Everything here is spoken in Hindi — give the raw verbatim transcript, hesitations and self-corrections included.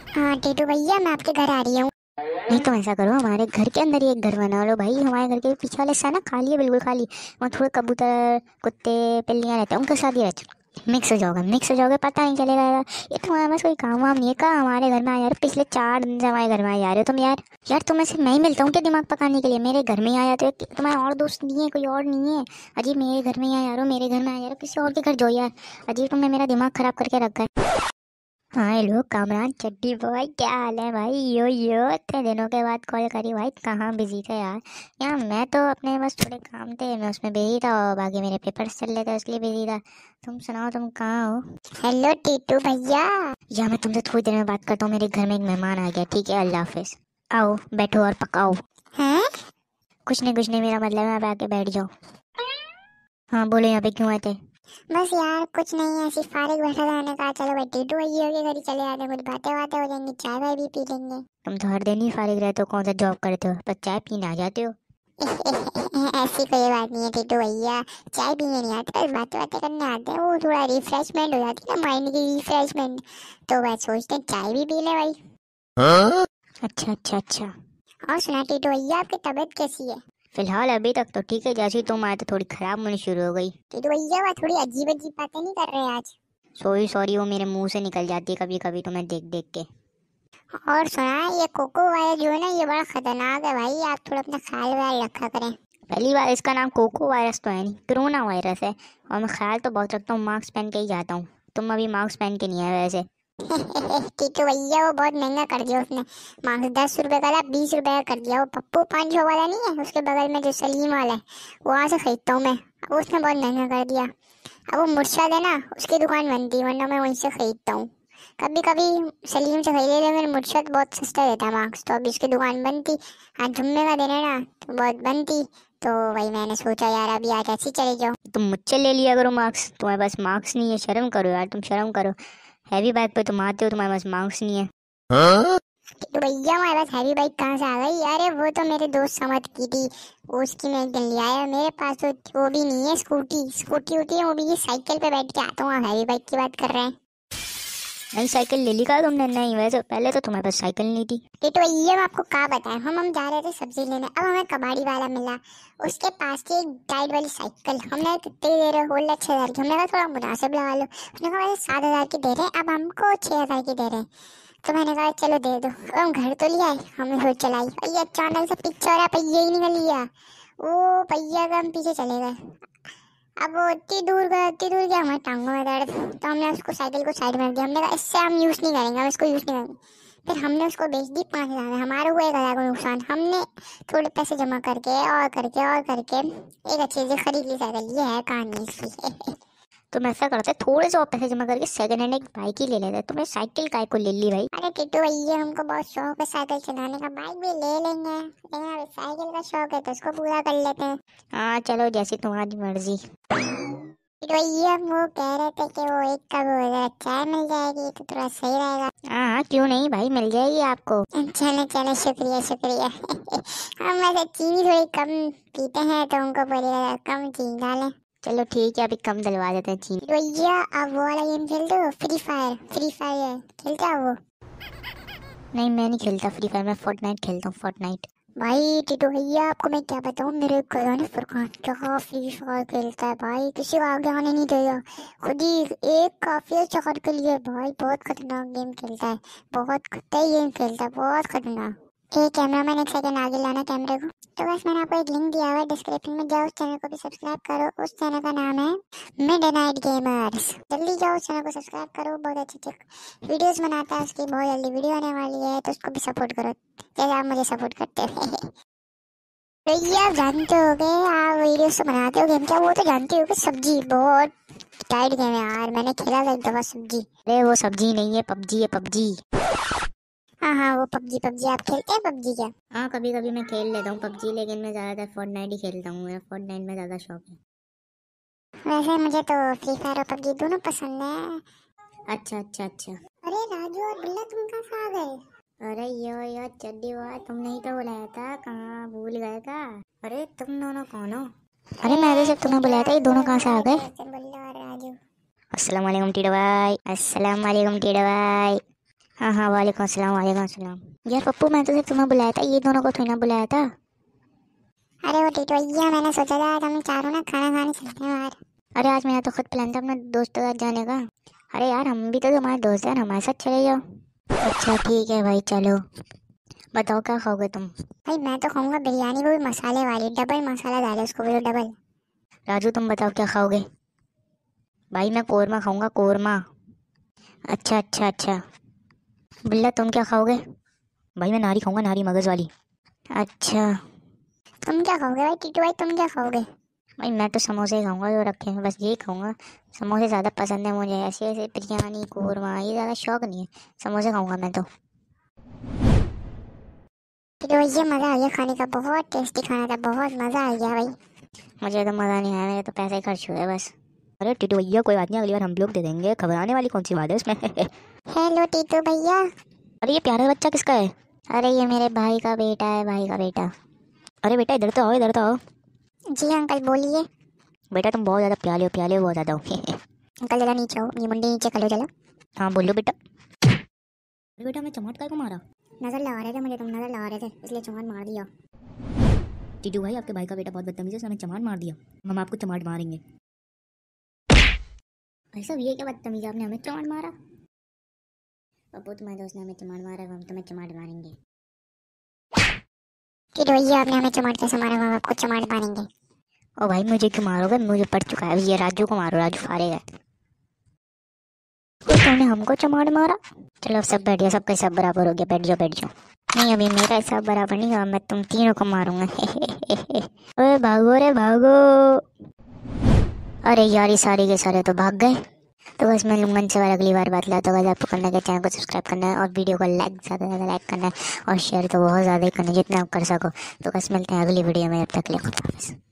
हाँ टीटू भैया, मैं आपके घर आ रही हूँ। नहीं तो ऐसा करो, हमारे घर के अंदर ही एक घर बना लो भाई। हमारे घर के पीछे वाले हिस्सा ना खाली है, बिल्कुल खाली। वहाँ थोड़े कबूतर कुत्ते बिल्लियाँ रहते हैं, उनके साथ ही रहते। मिक्स हो जाओगे, मिक्स हो जाओगे, पता नहीं चलेगा यार। ये तुम्हारे पास कोई काम वाम नहीं है का? हमारे घर में आया यार, पिछले चार दिन से हमारे घर में आ जा रहे हो तुम यार। यार तुम्हें से मैं ही मिलता हूँ क्या दिमाग पकाने के लिए? मेरे घर में ही आ जाते हो, तुम्हारे और दोस्त नहीं है, कोई और नहीं है? अजीब, मेरे घर में ही आ यार, मेरे घर में आ यार, किसी और के घर जो यार। अजीब, तुमने मेरा दिमाग खराब करके रखा है। हाँ हेलो कामरान चड्डी बॉय, क्या हाल है भाई? यो यो, इतने दिनों के बाद कॉल करी भाई, कहाँ बिजी थे यार? यार मैं तो अपने बस थोड़े काम थे, मैं उसमें बिजी था, और बाकी मेरे पेपर्स चल रहे थे इसलिए बिजी था। तुम सुनाओ, तुम कहाँ हो? हेलो टीटू भैया। या मैं तुमसे थोड़ी देर में बात करता हूँ, मेरे घर में एक मेहमान आ गया, ठीक है? अल्लाह हाफिज। आओ बैठो और पकाओ। हैं? कुछ नहीं कुछ नहीं, मेरा मतलब है यहाँ पे आके बैठ जाओ। हाँ बोलो, यहाँ पे क्यों आए थे? बस यार कुछ नहीं, ऐसी फारिग बैठा था, मैंने कहा चलो भाई टीटू भैया के घर ही चले आते हैं, कुछ बातें बातें हो जाएंगी, चाय वाय भी पी लेंगे। तुम तो हर दिन ही फारिग रहते हो, कौन सा जॉब करते हो? बस चाय पीने आ जाते हो। ऐसी कोई बात नहीं है टीटू भैया, चाय पीने नहीं आते, बस बातें बातें करने आते हैं। वो थोड़ा रिफ्रेशमेंट हो जाती है ना, माइंड की रिफ्रेशमेंट। तो बस सोचते हैं चाय भी पी ले भाई। हाँ? अच्छा अच्छा अच्छा। और सुना टीटू भैया, आपकी तबीयत कैसी है? फिलहाल अभी तक तो ठीक है, जैसे तुम आए तो थोड़ी खराब होनी शुरू हो गई। टीटू भैया वह थोड़ी अजीब अजीब बातें नहीं कर रहे आज? सॉरी सॉरी, वो मेरे मुंह से निकल जाती है कभी कभी तुम्हें देख देख के। और सुना, ये कोको वायरस जो है ना, ये बड़ा खतरनाक है भाई, आप थोड़ा अपना ख्याल व्याल रखा करें। पहली बार, इसका नाम कोको वायरस तो है नहीं, कोरोना वायरस है। और मैं ख्याल तो बहुत रखता हूँ, मास्क पहन के ही जाता हूँ। तुम अभी मास्क पहन के नहीं आए वैसे। टीटू भैया वो बहुत महंगा कर दिया उसने। मार्क्स दस रुपए का था, बीस रुपए का कर दिया। वो पप्पू पाँच सौ वाला नहीं है उसके बगल में जो सलीम वाला है, वहां से खरीदता हूँ मैं। अब उसने बहुत महंगा कर दिया। अब वो मुर्शद है ना, उसकी दुकान बंद थी, वरना मैं वहीं से खरीदता हूँ। कभी कभी सलीम से खरीदे, लेकिन मुर्शद बहुत सस्ता देता है मार्क्स, तो अभी उसकी दुकान बंद थी। आज जुम्मे का दिन है ना, तो बहुत बंद थी। तो वही मैंने सोचा यार अभी आज ऐसे ही चले जाओ। तुम मुझसे ले लिया करो मार्क्स, तुम्हारे पास मार्क्स नहीं है, शर्म करो यार, तुम शर्म करो। हैवी बाइक पे तुम आते हो, तुम्हारे पास मार्क्स नहीं है। हाँ? तो भैया हमारे पास हैवी बाइक कहाँ से आ गई? अरे वो तो मेरे दोस्त समझ की थी, वो उसकी मैं एक दिन ले आया। मेरे पास तो वो भी नहीं है, स्कूटी स्कूटी होती है वो भी, ये साइकिल पे बैठ के आता हूँ। आप हैवी बाइक की बात कर रहे हैं? नई साइकिल ले ली का तुमने? नहीं, वैसे पहले तो तुम्हारे पास साइकिल नहीं थी। ये तो भैया मैं आपको क्या बताएं, हम हम जा रहे थे सब्जी लेने, अब हमें कबाड़ी वाला मिला। उसके पास थी एक टाइड वाली साइकिल। हमने कितनी दे रहे हो? बोल रहे छह हजार की। हमने कहा थोड़ा मुनासिब लगा लो। उसने कहा वैसे सात हजार की दे रहे हैं, अब हमको छह हजार की दे रहे हैं। तो मैंने कहा चलो दे दो। और हम घर तो लिया है, हमने फिर चलाई, और ये अचानक से पीछे वाला पहिया ही निकल गया। वो पहिया का हम पीछे चले गए। अब वो इतनी दूर गए, इतनी दूर गया, हमारे टांगों में दर्द। तो हमने उसको साइकिल को साइड में रख दिया। हमने कहा इससे हम यूज नहीं करेंगे, हम इसको यूज नहीं करेंगे। फिर हमने उसको बेच दी पाँच हजार में, हमारा हुआ एक हजार का नुकसान। हमने थोड़े पैसे जमा करके और करके और करके एक अच्छी सी खरीद ली साइकिल। ये है कहानी इसकी। तुम ऐसा करते, थोड़े से और पैसे जमा करके सेकंड हैंड एक बाइक ही ले लेते। तुमने साइकिल काय को ले ली भाई? अरे टिट्टू भैया हमको बहुत शौक है साइकिल चलाने का, बाइक भी ले लेंगे, लेकिन अब साइकिल का शौक है तो उसको पूरा कर लेते हैं। हाँ चलो, जैसी तुम्हारी मर्जी। टिट्टू भैया हम वो कह रहे थे कि वो एक कप वो चाय मिल जाएगी तो थोड़ा सही रहेगा। हाँ हाँ, क्यों नहीं भाई, मिल जाएगी आपको। चले चले, शुक्रिया शुक्रिया। हम वैसे चीनी थोड़ी कम पीते हैं, तो उनको बोलिएगा कम चीनी डालें। चलो ठीक है, अभी कम डलवा देते हैं चीनी। भैया आप वो वाला गेम खेलते हो, फ्री फायर? फ्री फायर खेलते हो वो? नहीं मैं नहीं खेलता फ्री फायर, मैं फोर्टनाइट खेलता हूँ, फोर्टनाइट। भाई टिटू भैया आपको मैं क्या बताऊँ, मेरे कज़न फुरकान क्या फ्री फायर खेलता है भाई, किसी को आगे आने नहीं देगा। खुद ही एक काफी चक्कर के लिए भाई, बहुत खतरनाक गेम खेलता है, बहुत खतरनाक गेम खेलता है, बहुत खतरनाक। एक कैमरा मैन, एक सेकंड आगे लाना कैमरे को। तो बस मैंने आपको एक लिंक दिया हुआ है डिस्क्रिप्शन में, जाओ उस चैनल को भी सब्सक्राइब करो। उस चैनल का नाम है मिडनाइट गेमर्स। जल्दी जाओ उस चैनल को सब्सक्राइब करो, बहुत अच्छी अच्छी वीडियोस बनाता है, उसकी बहुत जल्दी वीडियो आने वाली है, तो उसको भी सपोर्ट करो जैसे आप मुझे सपोर्ट करते हो। भैया आप जानते हो कि आप वीडियोस तो बनाते हो, गेम क्या वो तो जानते हो कि सब्जी बहुत टाइट गेम है यार, मैंने खेला था एक दफा सब्जी। अरे वो सब्जी नहीं है, पबजी है, पबजी। हाँ हाँ वो पबजी। पबजी आप खेलते हैं पबजी क्या? हाँ कभी कभी मैं खेल लेता हूँ पबजी, लेकिन मैं ज्यादातर फोर्टनाइट ही खेलता हूँ, मेरा फोर्टनाइट में ज्यादा शौक है। वैसे मुझे तो फ्री फायर और पबजी दोनों पसंद है। अच्छा अच्छा अच्छा। अरे राजू और बिल्ला तुम कहाँ से आ गए? अरे यो यो चड्डी हुआ, तुमने ही तो बुलाया था, कहाँ भूल गए का? अरे तुम दोनों कौन हो? अरे मैं तो सिर्फ तुम्हें बुलाया था, ये दोनों कहाँ से आ गए? बिल्ला और राजू। अस्सलाम वालेकुम टीडा भाई, अस्सलाम वालेकुम टीडा भाई। हाँ हाँ, वालेकुम अस्सलाम वालेकुम अस्सलाम। यार पप्पू, मैं तो सिर्फ तुम्हें बुलाया था, ये दोनों को थोड़ी ना बुलाया था। अरे वो टीटू भैया, मैंने सोचा था आज हम चारों ना खाना खाने चलते हैं बाहर। अरे आज मेरा तो खुद प्लान था अपने दोस्तों के साथ जाने का। अरे यार हम भी तो तुम्हारे दोस्त हैं, हमारे साथ चले जाओ। अच्छा ठीक है भाई, चलो। बताओ क्या खाओगे तुम? भाई मैं तो खाऊंगा बिरयानी, वो भी मसाले वाली, डबल मसाला डाले उसको, बोलो डबल। राजू तुम बताओ क्या खाओगे? भाई मैं कोरमा खाऊंगा, कोरमा। अच्छा अच्छा अच्छा। बिल्ला तुम क्या खाओगे? भाई मैं नारी खाऊंगा, नारी मगज वाली। अच्छा। तुम क्या खाओगे भाई टीटू भाई, तुम क्या खाओगे? भाई मैं तो समोसे खाऊंगा जो रखे हैं, बस यही खाऊंगा। समोसे ज़्यादा पसंद है मुझे, ऐसे ऐसे बिरयानी कोरमा ये ज़्यादा शौक नहीं है। समोसे खाऊंगा मैं तो। टीटू भैया मजा आ गया खाने का, बहुत टेस्टी खाना था, बहुत मजा आ गया भाई। मुझे तो मज़ा नहीं आया, मेरे तो पैसे खर्च हुए बस। अरे टिटू भैया कोई बात नहीं, अगली बार हम लोग दे देंगे, घबराने वाली कौन सी बात है इसमें। हेलो टीटू भैया। अरे ये प्यारा बच्चा किसका है? अरे ये मेरे भाई का बेटा है, भाई का बेटा। अरे बेटा इधर तो आओ, इधर तो आओ। जी अंकल बोलिए। बेटा तुम बहुत ज़्यादा प्याले हो, प्याले हो बहुत ज़्यादा हो। अंकल जरा नीचे आओ, ये मुंडी नीचे कर लो जरा। हाँ बोलो बेटा। अरे बेटा मैं चमाट काय को मारा? नजर लगा रहे थे मुझे, तुम नजर लगा रहे थे इसलिए चमाट मार दिया। टीटू भाई आपके भाई का बेटा बहुत बदतमीज है, उसने हमें चमाट मार दिया, हम आपको चमाट मारेंगे। भाई साहब ये क्या बदतमीज, आपने हमें चमाट मारा? पप्पू तुम्हारे दोस्त ने हमें चमाट मारा, हम तुम्हें चमाट मारेंगे। टीटू भैया आपने हमें चमाट कैसे मारा, हम आपको चमाट मारेंगे। ओ भाई मुझे क्यों मारोगे, मुझे पड़ चुका है, ये राजू को मारो, राजू फारेगा। तुमने हमको चमाट मारा। चलो अब सब बैठ जाओ, सबका सब बराबर हो गया, बैठ जाओ बैठ जाओ। नहीं अभी मेरा हिसाब बराबर नहीं हुआ, मैं तुम तीनों को मारूंगा। ओए भागो रे भागो। अरे यार ये सारे के सारे तो भाग गए। तो बस मैं लूंगन से बार अगली बार बात लाता हूँ। आपको करना है चैनल को सब्सक्राइब करना है और वीडियो को लाइक ज़्यादा से ज़्यादा लाइक करना है और शेयर तो बहुत ज़्यादा ही करना है जितना आप कर सको। तो बस मिलते हैं अगली वीडियो में, अब तक के लिए खुदा हाफिज़।